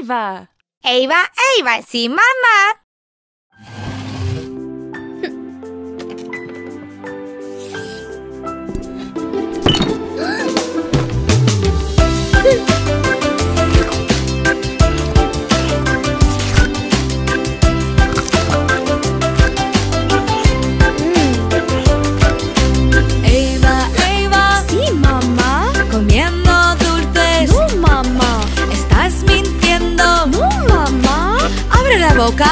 Ava. Ava, Ava, sí, mamá. Ava, Ava. Sí, mamá. Comiendo dulces. No, mamá. ¿Estás mintiendo? No, mamá. ¡Abre la boca!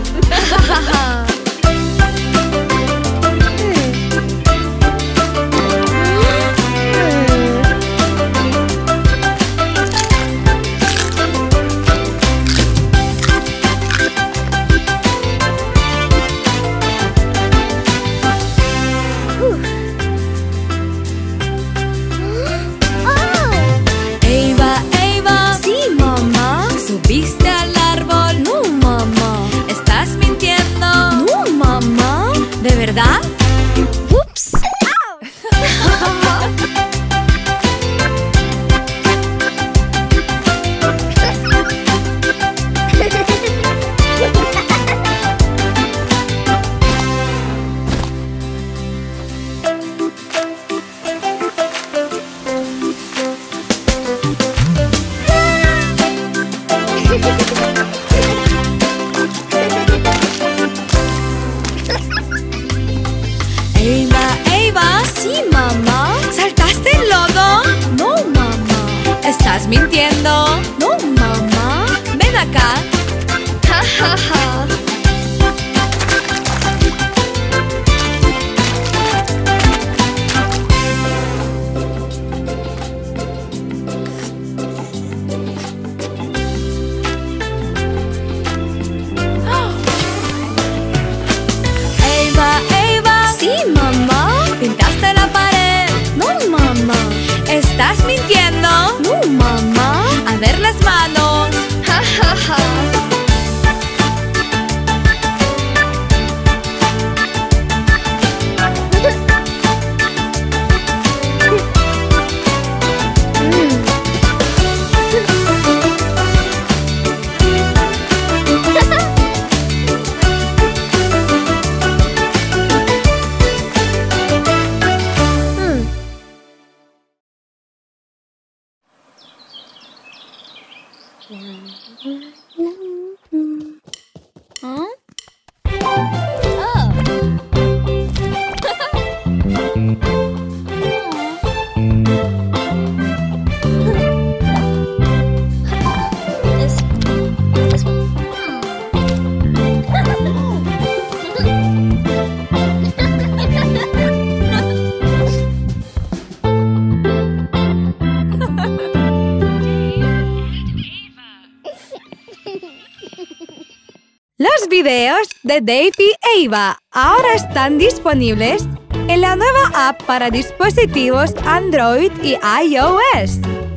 Ava, Ava. Sí, mamá. ¿Subiste al árbol? No, mamá. ¿Estás mintiendo? No, mamá. ¿De verdad? Ups. Ava, Ava. Sí, mamá. ¿Saltaste el lodo? No, mamá. ¿Estás mintiendo? No, mamá. Ven acá. Ja, ja, ja. Ava, Ava. Sí, mamá. ¿Pintaste la pared? No, mamá. ¿Estás mintiendo? No, mamá. A ver las manos. Ja, ja, ja. Los videos de Dave y Ava ahora están disponibles en la nueva app para dispositivos Android y iOS.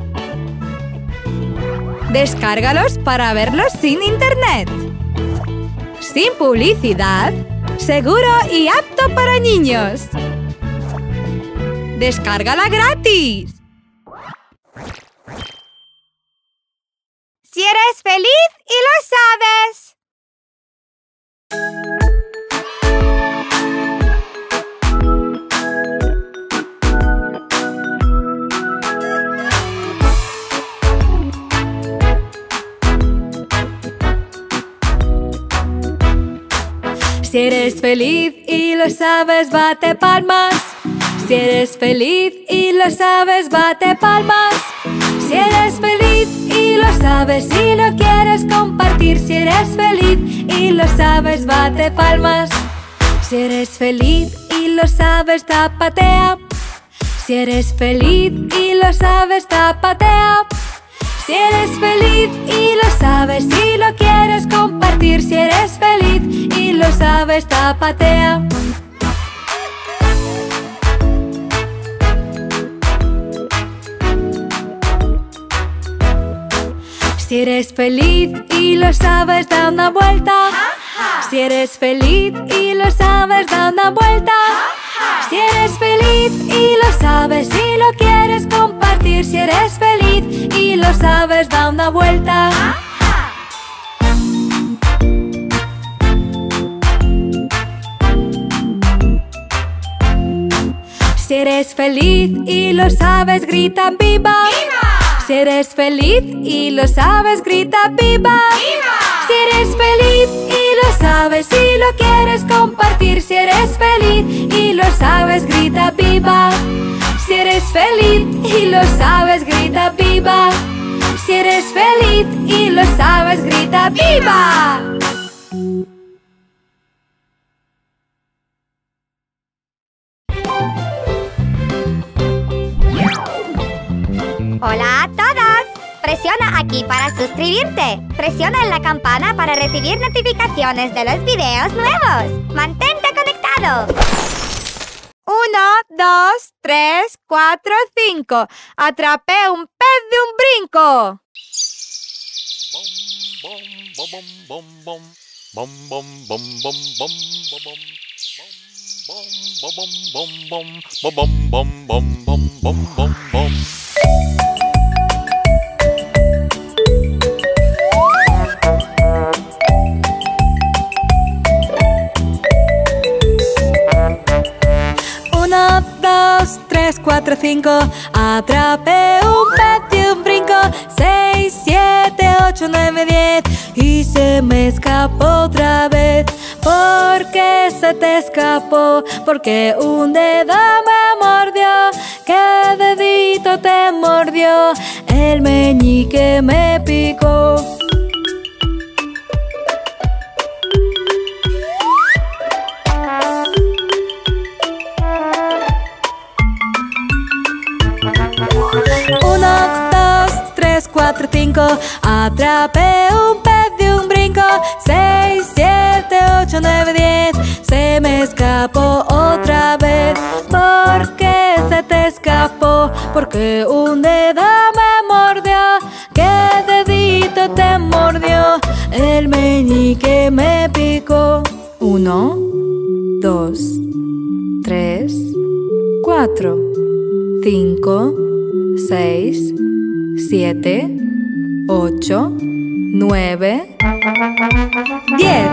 Descárgalos para verlos sin internet. Sin publicidad, seguro y apto para niños. ¡Descárgala gratis! Si eres feliz y lo sabes. Si eres feliz y lo sabes, bate palmas. Si eres feliz y lo sabes, bate palmas. Si eres feliz y lo sabes y lo quieres compartir. Si eres feliz y lo sabes, bate palmas. Si eres feliz y lo sabes, tapatea. Si eres feliz y lo sabes, tapatea. Si eres feliz y lo sabes y lo quieres compartir. Si eres feliz y lo sabes, tapatea. Si eres feliz y lo sabes, da una vuelta. Si eres feliz y lo sabes, da una vuelta. Si eres feliz y lo sabes y lo quieres compartir. Si eres feliz y lo sabes, da una vuelta. Si eres feliz y lo sabes, grita ¡viva! ¡Viva! Si eres feliz y lo sabes, grita ¡viva! ¡Viva! Si eres feliz y lo sabes y lo quieres compartir. Si eres feliz y lo sabes, grita ¡viva! Si eres feliz y lo sabes, grita ¡viva! Si eres feliz y lo sabes, grita ¡viva! Hola a todos. Presiona aquí para suscribirte. Presiona en la campana para recibir notificaciones de los videos nuevos. ¡Mantente conectado! 1, 2, 3, 4, 5. Atrapé un pez de un brinco. Uno, dos, tres, cuatro, cinco. Atrapé un pez de un brinco. 6, 7, 8, 9, 10. Y se me escapó otra vez. ¿Por qué se te escapó? Porque un dedo me mordió. ¿Qué dedito te mordió? El meñique me picó. Uno, dos, tres, cuatro, cinco. Atrapé un pez de un brinco. 6, 7, 8, 9, 10. Se me escapó otra vez. ¿Por qué se te escapó? Porque un dedo me mordió. ¿Qué dedito te mordió? El meñique me picó. 1, 2, 3, 4, 5, 6, 7, 8, 9, 10.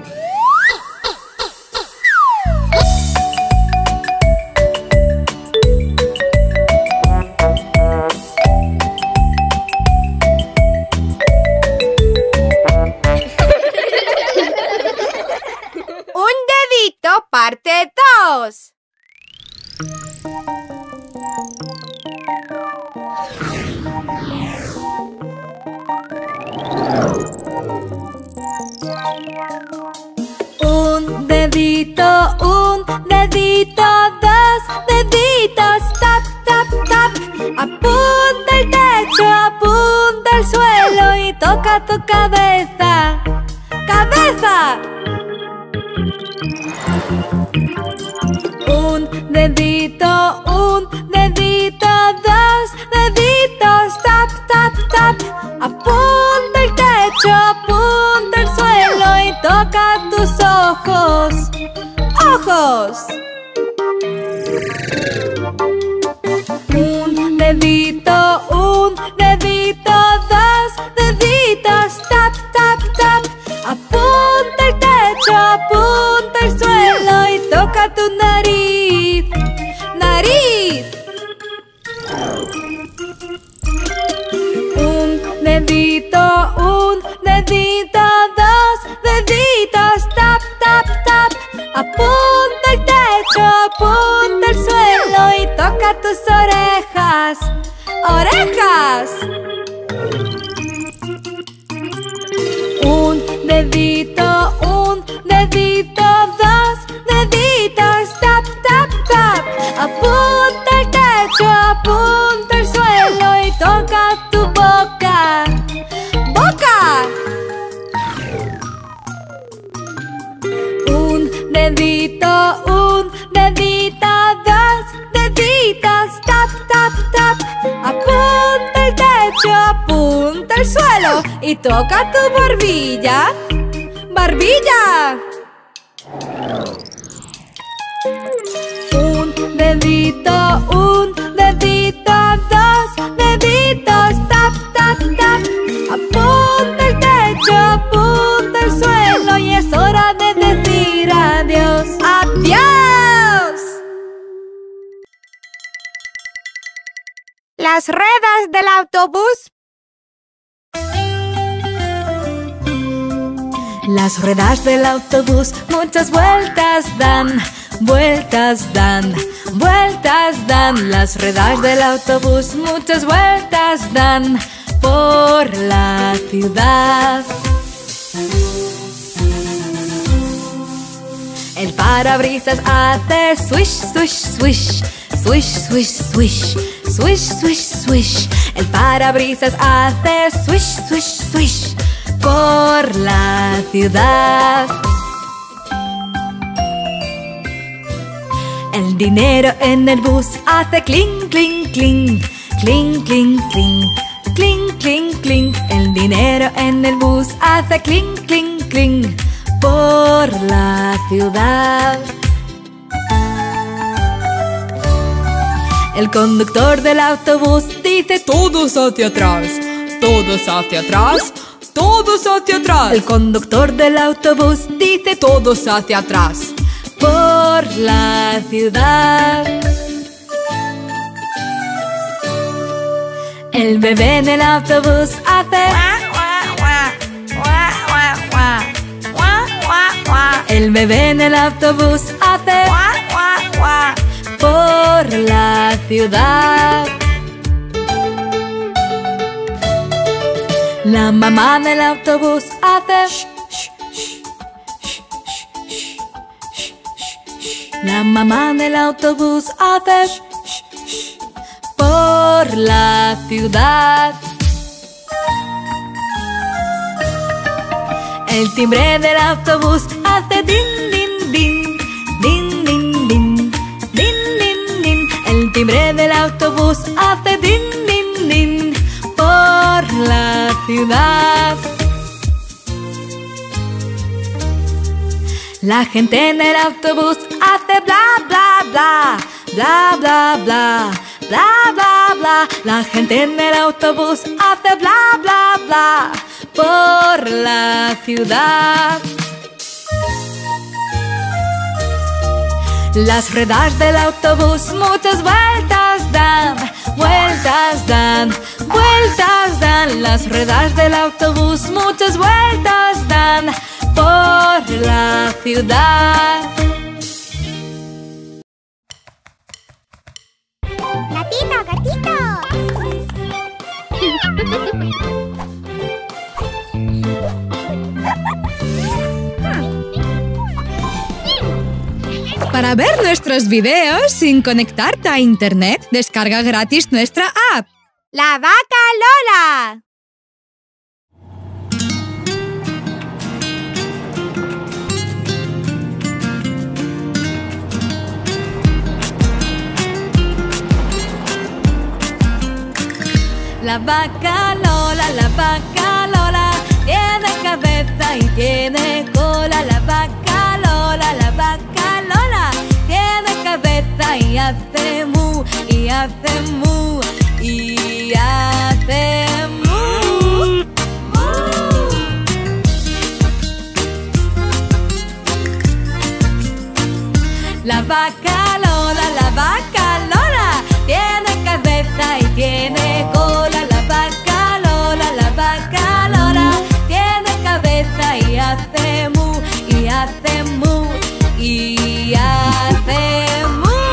Un dedito, parte 2. Un dedito, dos deditos, tap, tap, tap. Apunta el techo, apunta el suelo y toca tu cabeza. ¡Cabeza! Un dedito, dos deditos, tap, tap, tap. Apunta el techo, apunta el suelo y toca tus ojos. ¡Ojos! Un dedito, dos deditos, tap, tap, tap. Apunta el techo, apunta el suelo y toca tu nariz. ¡Nariz! Un dedito, dos deditos, tap, tap, tap. Apunta el techo, apunta el suelo y toca tus orejas. ¡Orejas! Un dedito, dos deditos, tap, tap, tap. Apunta el techo, apunta el suelo y toca tu boca. ¡Boca! Un dedito, dos deditos, tap, tap, tap. Apunta el techo, apunta el suelo y toca tu barbilla. ¡Barbilla! Un dedito, dos deditos, tap, tap, tap. Apunta el techo, apunta el suelo y es hora de decir adiós. ¡Adiós! ruedas del autobús? Las ruedas del autobús muchas vueltas dan, vueltas dan, vueltas dan. Las ruedas del autobús muchas vueltas dan por la ciudad. El parabrisas hace swish, swish, swish, swish, swish, swish, swish, swish, swish. El parabrisas hace swish, swish, swish por la ciudad. El dinero en el bus hace clink, clink, clink, clink, clink, clink, clink, clink, clink. El dinero en el bus hace clink, clink, clink por la ciudad. El conductor del autobús dice: todos hacia atrás, todos hacia atrás, todos hacia atrás. El conductor del autobús dice: todos hacia atrás por la ciudad. El bebé en el autobús hace el bebé en el autobús hace por la ciudad. La mamá en el autobús hace la mamá en el autobús hace por la ciudad. El timbre del autobús hace din, din, din, din, din, din, din, din, din. El timbre del autobús hace din, din, din por la ciudad. La gente en el autobús hace bla, bla, bla, bla, bla, bla, bla, bla, bla. La gente en el autobús hace bla, bla, bla por la ciudad. Las ruedas del autobús muchas vueltas dan, vueltas dan, vueltas dan. Las ruedas del autobús muchas vueltas dan por la ciudad. Gatito, gatito. Para ver nuestros videos sin conectarte a internet, descarga gratis nuestra app. La vaca Lola. La vaca Lola tiene cabeza y tiene cola. La vaca Lola tiene cabeza y hace mu, y hace mu, y hace mu, mu. La vaca Lola tiene cabeza y tiene cola. La vaca Lola tiene cabeza y hace mu, y hace mu, y hace mu, mu.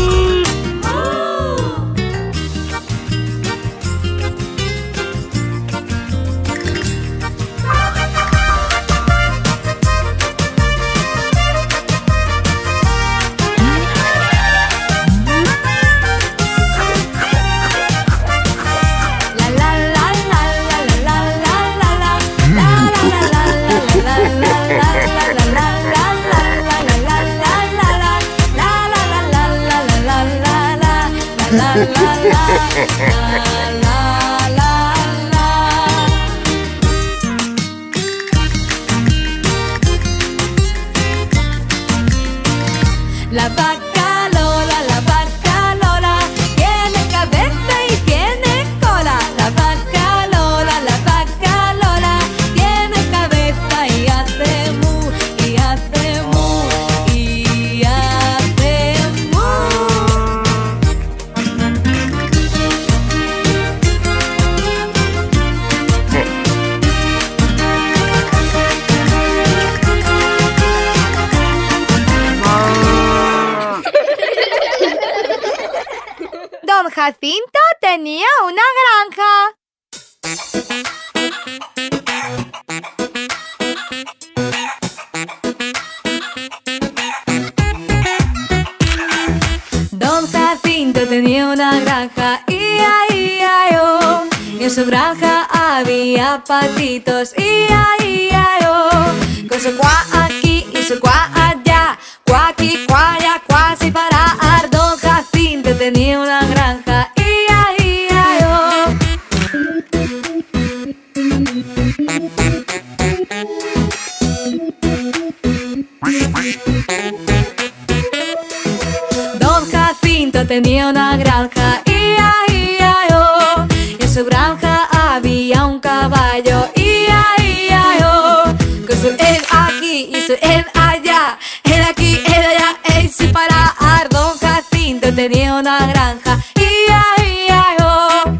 La vaca Lola tiene cabeza y tiene cola. La vaca Lola tiene cabeza y hace mu, y hace mu, y hace mu. Jacinto tenía una granja. Don Jacinto tenía una granja, I-A-I-A-O. Y en su granja había patitos, I-A-I-A-O. Con su cuá aquí y su cuá allá, cuá aquí, cuá allá, cuá sin parar. Don Jacinto tenía una granja, I-A-I-A-O. Don Jacinto tenía una granja, I-A-I-A-O. Y en su granja había un caballo, I-A-I-A-O. Con su él aquí y su él allá, él aquí, él allá, él sin parar. Don Jacinto tenía una granja, I-A-I-A-O.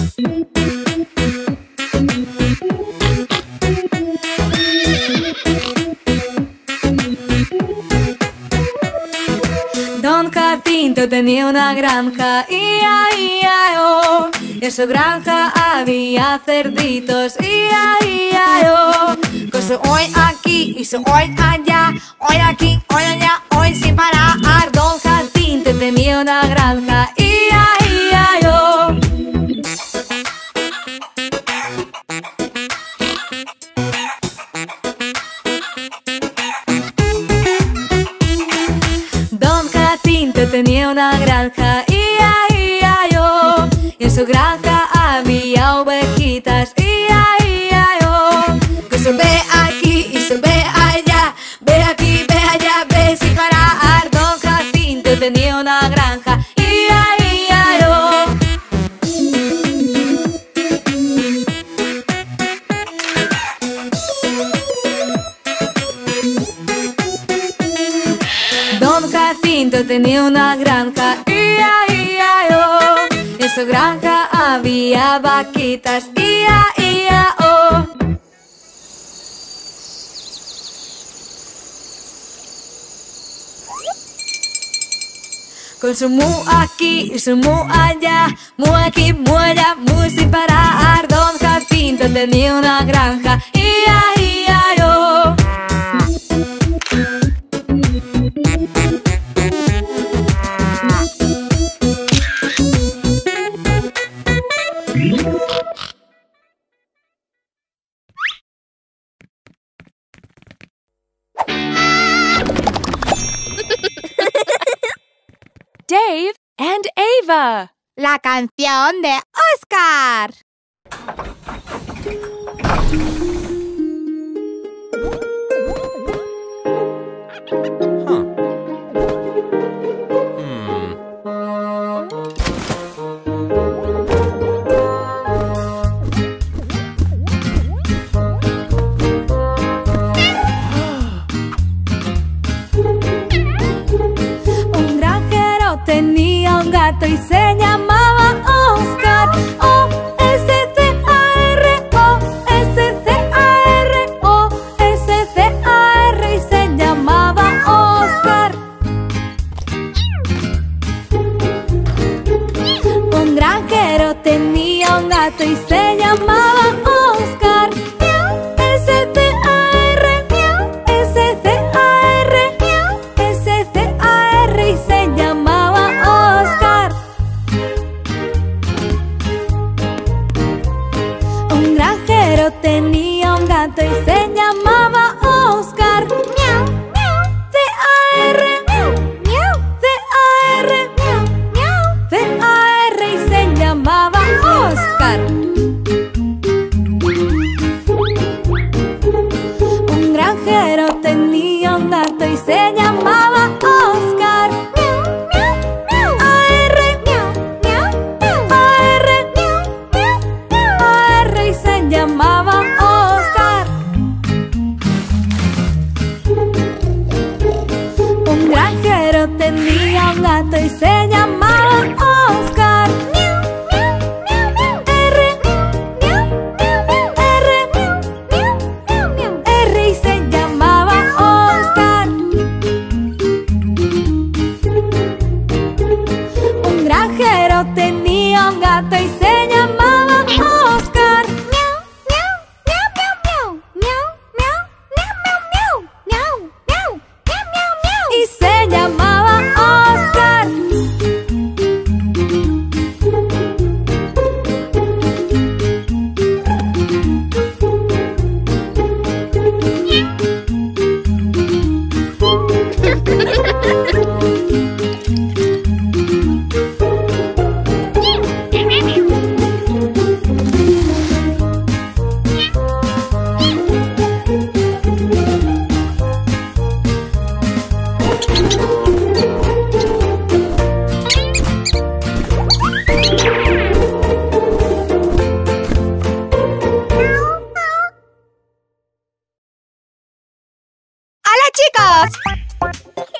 Don Jacinto tenía una granja, I-A-I-A-O. Y en su granja había cerditos, I-A-I-A-O. Con su hoy aquí y su hoy allá, hoy aquí, hoy allá, hoy sin parar. Don Jacinto tenía una granja, I-A-I-A-O. Don Jacinto tenía una granja, I-A-I-A-O. Y en su granja había ovejitas, I-A-I-A-O. Que se ve aquí y se ve allá, ve aquí, ve allá, ve sin parar. Don Jacinto tenía una granja, I-A-I-A-O. Don Jacinto tenía una granja, I-A-I-A-O. En su granja había vaquitas, I-A-I-A-O. Con su mu aquí y su mu allá, mu aquí, mu allá, mu sin parar. Don Jacinto tenía una granja, I-A-I-A-O. Dave and Ava. La canción de Oscar. Un granjero tenía un gato y se llamaba Oscar. O-S-C-A-R, O-S-C-A-R, O-S-C-A-R, y se llamaba Oscar. Un granjero tenía un gato y se llamaba Oscar. S-C-A-R, S-C-A-R, S-C-A-R, y se llamaba Oscar. Un granjero tenía un gato y se llamaba Oscar. Miau, miau, C-A-R, miau, miau, C-A-R, miau, miau, C-A-R, y se llamaba Oscar. Un granjero tenía un gato y se llamaba Oscar. Miau, miau, miau, A-R, miau, miau, miau, A-R, miau, miau, miau, A-R, y se llamaba Oscar.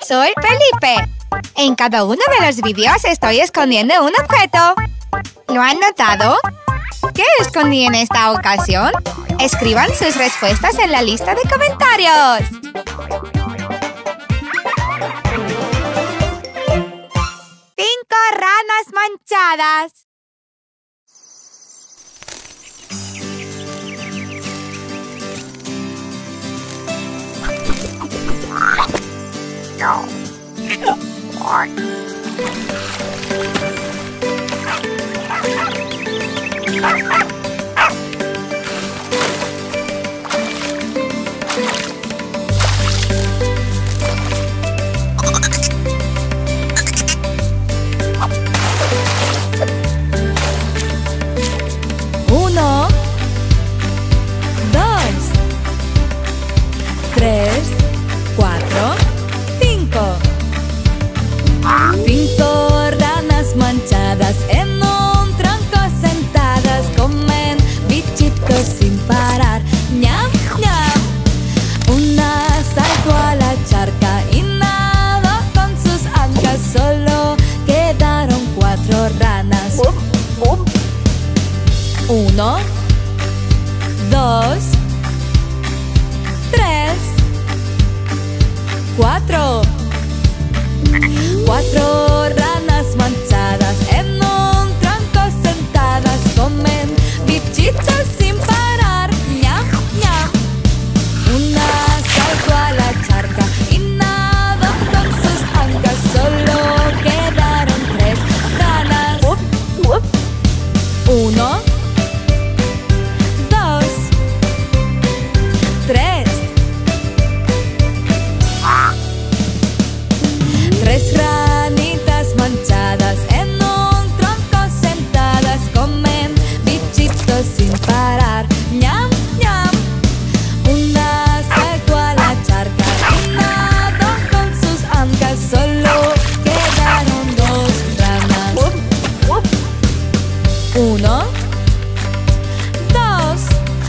Soy Felipe. En cada uno de los vídeos estoy escondiendo un objeto. ¿Lo han notado? ¿Qué escondí en esta ocasión? Escriban sus respuestas en la lista de comentarios. ¡5 ranas manchadas! Uno, dos, tres, cuatro, cinco. 5 ranas manchadas en un tronco sentadas comen bichitos sin parar. ¡Ñam, ñam! Una saltó a la charca y nadó con sus ancas. Solo quedaron 4 ranas. 1, 2, 3, 4. 4 ranas manchadas en un tronco sentadas comen bichitos sin parar. ¡Ñam, ñam! Una saltó a la charca y nadó con sus ancas. Solo quedaron 3 ranas. 1, 2, 3. 3 ranitas manchadas en un tronco sentadas comen bichitos sin parar. ¡Ñam, ñam! Una saltó a la charca y nadó con sus ancas. Solo quedaron 2 ranas. 1, 2.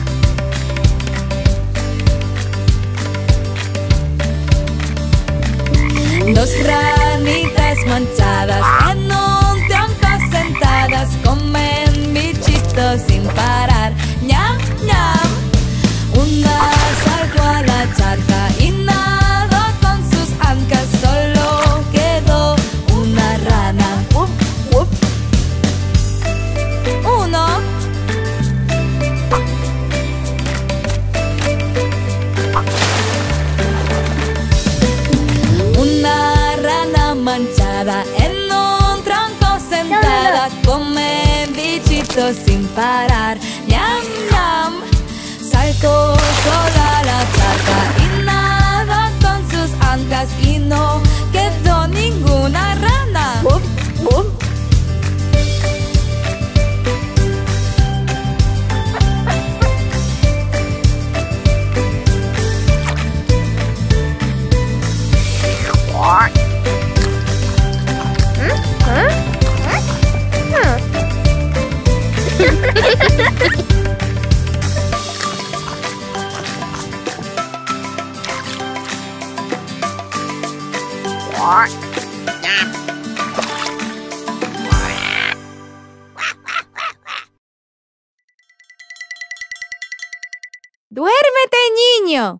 2 ranitas manchadas en un tronco sentadas comen bichitos sin parar. ¡Ñam, ñam! Una saltó a la charca y nadó con sus ancas. Solo quedó una rana. 1. Una rana manchada en un tronco sentada come bichitos sin parar. ¡Ñam, ñam! Saltó sola a la charca y nadó con sus ancas y no quedó ninguna rana. ¡Duérmete, niño!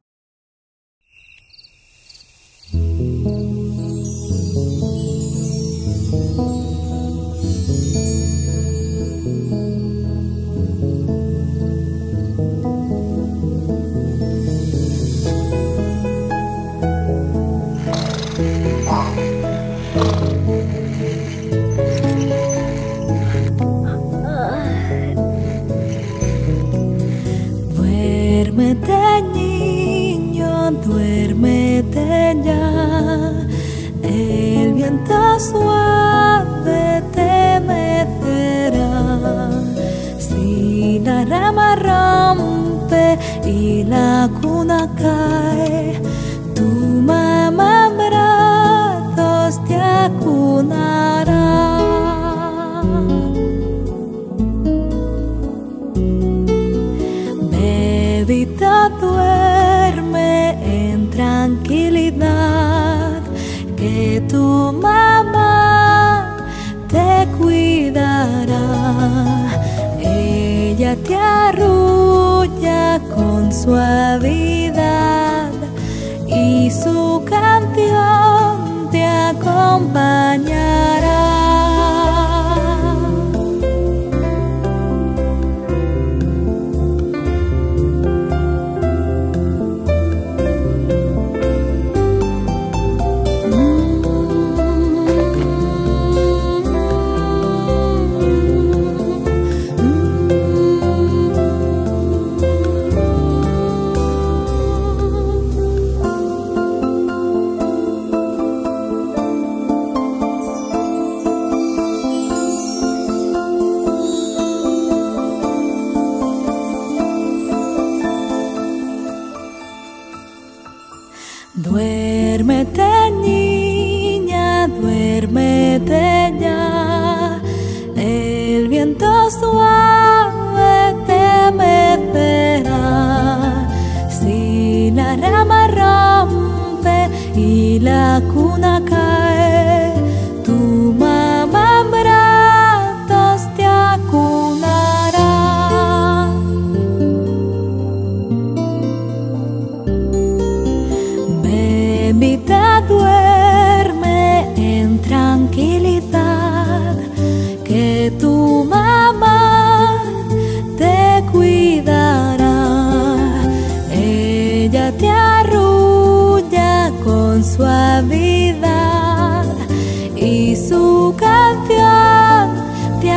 Duérmete, niño, duérmete ya. El viento suave te mecerá. Si la rama rompe y la cuna cae, tu mamá en brazos te acunará. Bebita, duerme en tranquilidad, Ella te arrulla con suavidad y su canción te acompañará. Duérmete, niña, duérmete ya. El viento suave te mecerá. Si la rama rompe y la cuna cae, tu mamá en brazos te acunará. Bebita, duerme en tranquilidad, que tu mamá te cuidará. Ella te arrulla con suavidad y su canción te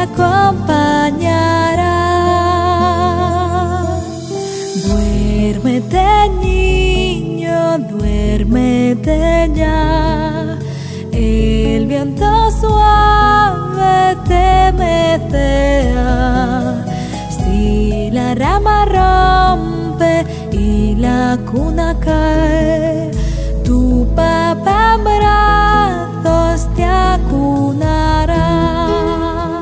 acompañará. Duérmete, niño, duérmete ya. El viento suave te mecerá. Si la rama rompe y la cuna cae, tu papá en brazos te acunará.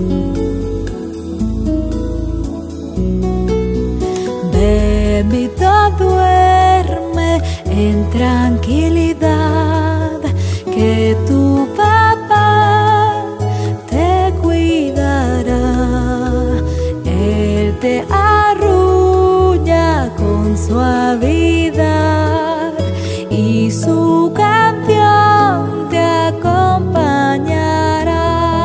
Bebito, duerme en tranquilidad, que tu papá te cuidará. Él te arrulla con suavidad y su canción te acompañará.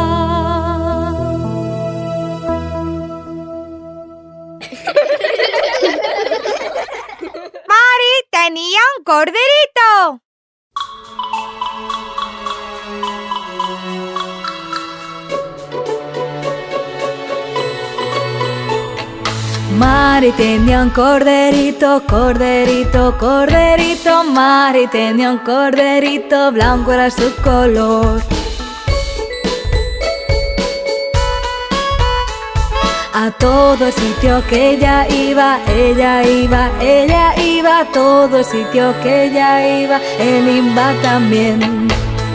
Mari tenía un corderito. Mari tenía un corderito, corderito, corderito. Mari tenía un corderito, blanco era su color. A todo sitio que ella iba, ella iba, ella iba. A todo sitio que ella iba, él iba también.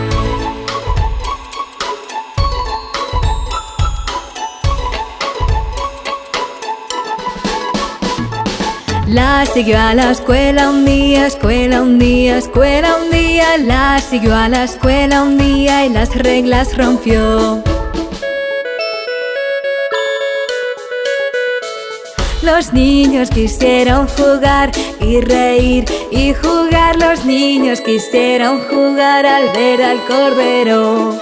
La siguió a la escuela un día, escuela un día, escuela un día. La siguió a la escuela un día y las reglas rompió. Los niños quisieron jugar y reír y jugar. Los niños quisieron jugar al ver al cordero.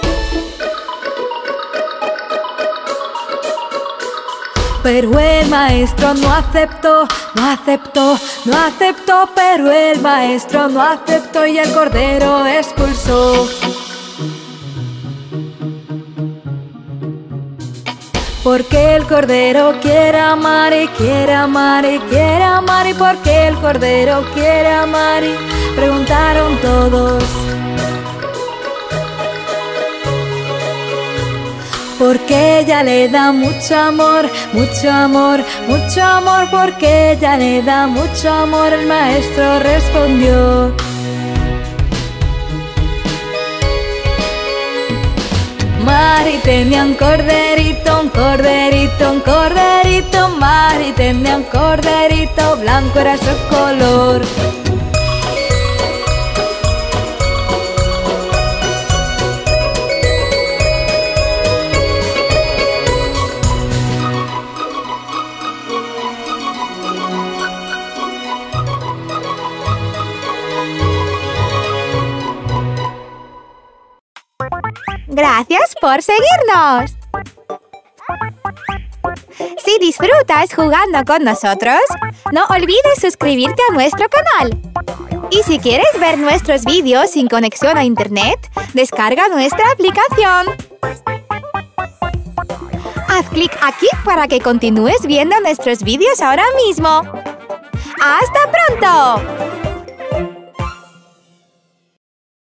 Pero el maestro no aceptó, no aceptó, no aceptó. Pero el maestro no aceptó y el cordero expulsó. Porque el cordero quiere amar y quiere amar y quiere amar. Y porque el cordero quiere amar y preguntaron todos. Porque ella le da mucho amor, mucho amor, mucho amor. Porque ella le da mucho amor, el maestro respondió. Mari tenía un corderito, un corderito, un corderito. Mari tenía un corderito, blanco era su color. Gracias por seguirnos. Si disfrutas jugando con nosotros, no olvides suscribirte a nuestro canal. Y si quieres ver nuestros vídeos sin conexión a internet, descarga nuestra aplicación. Haz clic aquí para que continúes viendo nuestros vídeos ahora mismo. ¡Hasta pronto!